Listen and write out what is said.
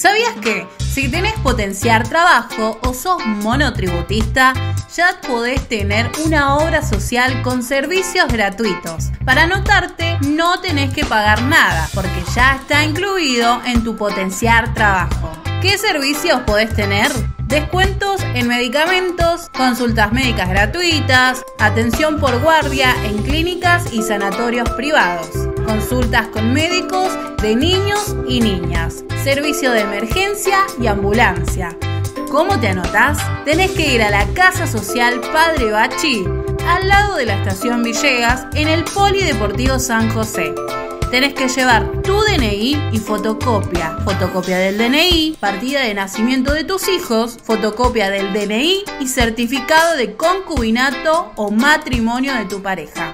¿Sabías que si tenés Potenciar Trabajo o sos monotributista, ya podés tener una obra social con servicios gratuitos? Para anotarte no tenés que pagar nada, porque ya está incluido en tu Potenciar Trabajo. ¿Qué servicios podés tener? Descuentos en medicamentos, consultas médicas gratuitas, atención por guardia en clínicas y sanatorios privados, consultas con médicos de niños y niñas, servicio de emergencia y ambulancia. ¿Cómo te anotás? Tenés que ir a la Casa Social Padre Bachi, al lado de la Estación Villegas, en el Polideportivo San José. Tenés que llevar tu DNI y fotocopia del DNI, partida de nacimiento de tus hijos, fotocopia del DNI y certificado de concubinato o matrimonio de tu pareja.